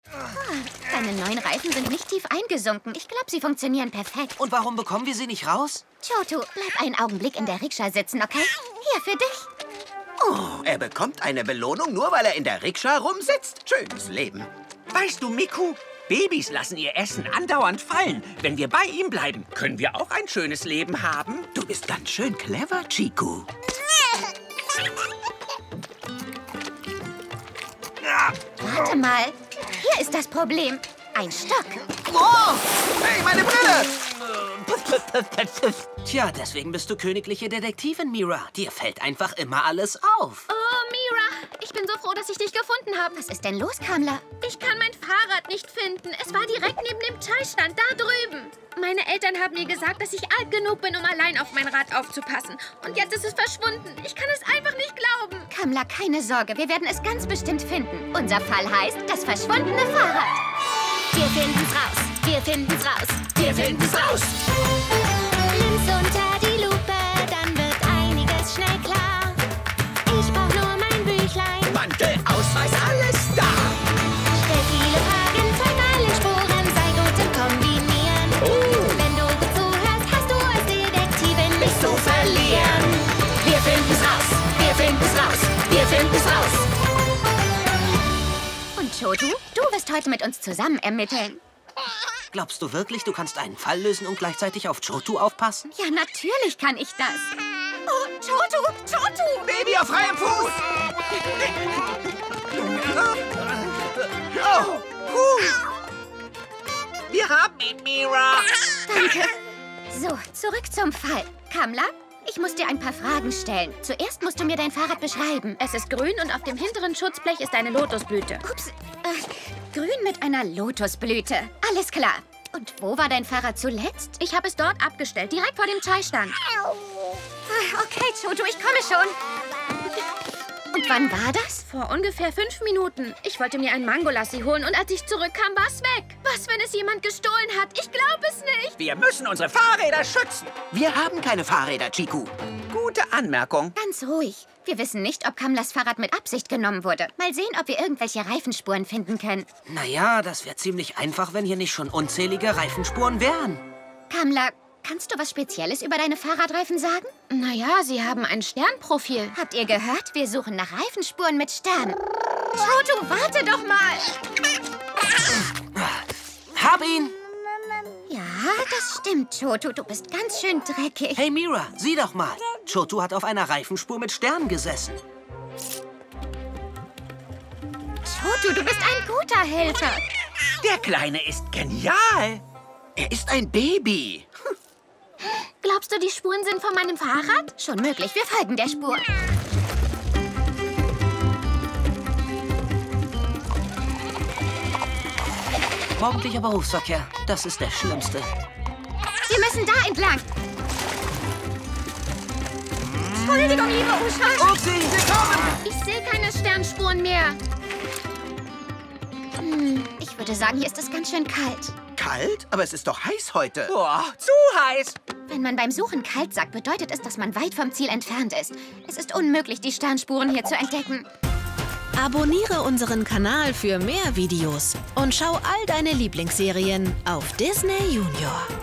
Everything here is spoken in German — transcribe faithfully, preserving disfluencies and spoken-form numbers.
Deine neuen Reifen sind nicht tief eingesunken. Ich glaube, sie funktionieren perfekt. Und warum bekommen wir sie nicht raus? Chotu, bleib einen Augenblick in der Rikscha sitzen, okay? Hier, für dich. Oh, er bekommt eine Belohnung, nur weil er in der Rikscha rumsitzt. Schönes Leben. Weißt du, Miku, Babys lassen ihr Essen andauernd fallen. Wenn wir bei ihm bleiben, können wir auch ein schönes Leben haben. Du bist ganz schön clever, Chiku. Warte mal. Hier ist das Problem. Ein Stock. Oh! Hey, meine Brille! Tja, deswegen bist du königliche Detektivin, Mira. Dir fällt einfach immer alles auf. Oh, Mira, ich bin so froh, dass ich dich gefunden habe. Was ist denn los, Kamla? Ich kann mein Fahrrad nicht finden. Es war direkt neben dem Chai-Stand, da drüben. Meine Eltern haben mir gesagt, dass ich alt genug bin, um allein auf mein Rad aufzupassen. Und jetzt ist es verschwunden. Ich kann es einfach nicht glauben. Kamla, keine Sorge. Wir werden es ganz bestimmt finden. Unser Fall heißt das verschwundene Fahrrad. Wir finden's raus. Wir finden's raus. Wir finden's raus. Linse unter die Lupe, dann wird einiges schnell klar. Ich brauch nur mein Büchlein. Mantel, Ausweis, alles da. Stell viele Fragen, zeig alle Spuren, sei gut im Kombinieren. Oh. Wenn du gut zuhörst, hast du als Detektivin nichts zu verlieren. Wir finden's raus. Wir finden's raus. Wir finden's raus. Und Chotu, du wirst heute mit uns zusammen ermitteln. Glaubst du wirklich, du kannst einen Fall lösen und gleichzeitig auf Chotu aufpassen? Ja, natürlich kann ich das. Oh, Chotu, Chotu! Baby auf freiem Fuß! Oh, Wir haben ihn, Mira. Danke. So, zurück zum Fall. Kamla, ich muss dir ein paar Fragen stellen. Zuerst musst du mir dein Fahrrad beschreiben. Es ist grün und auf dem hinteren Schutzblech ist eine Lotusblüte. Ups, äh, grün mit einer Lotusblüte. Alles klar. Und wo war dein Fahrrad zuletzt? Ich habe es dort abgestellt, direkt vor dem Chai-Stand. Ah, okay, Chotu, ich komme schon. Und wann war das? Vor ungefähr fünf Minuten. Ich wollte mir ein Mangolassi holen und als ich zurückkam, war es weg. Was, wenn es jemand gestohlen hat? Ich glaube es nicht. Wir müssen unsere Fahrräder schützen. wir haben keine Fahrräder, Chiku. Gute Anmerkung. Ganz ruhig. Wir wissen nicht, ob Kamlas Fahrrad mit Absicht genommen wurde. Mal sehen, ob wir irgendwelche Reifenspuren finden können. Naja, das wäre ziemlich einfach, wenn hier nicht schon unzählige Reifenspuren wären. Kamla, kannst du was Spezielles über deine Fahrradreifen sagen? Naja, sie haben ein Sternprofil. Habt ihr gehört? Wir suchen nach Reifenspuren mit Sternen. Chotu, warte doch mal! Hab ihn! Ja, das stimmt, Chotu. Du bist ganz schön dreckig. Hey, Mira, sieh doch mal. Chotu hat auf einer Reifenspur mit Sternen gesessen. Chotu, du bist ein guter Hälter. Der Kleine ist genial. Er ist ein Baby. Glaubst du, die Spuren sind von meinem Fahrrad? Schon möglich, wir folgen der Spur. Morgendlicher Berufsverkehr, das ist der schlimmste. Wir müssen da entlang. Entschuldigung, liebe Usha. Upsi, wir kommen! Ich sehe keine Sternspuren mehr. Hm, ich würde sagen, hier ist es ganz schön kalt. Kalt? Aber es ist doch heiß heute. Boah, zu heiß. Wenn man beim Suchen kalt sagt, bedeutet es, dass man weit vom Ziel entfernt ist. Es ist unmöglich, die Sternspuren hier zu entdecken. Abonniere unseren Kanal für mehr Videos und schau all deine Lieblingsserien auf Disney Junior.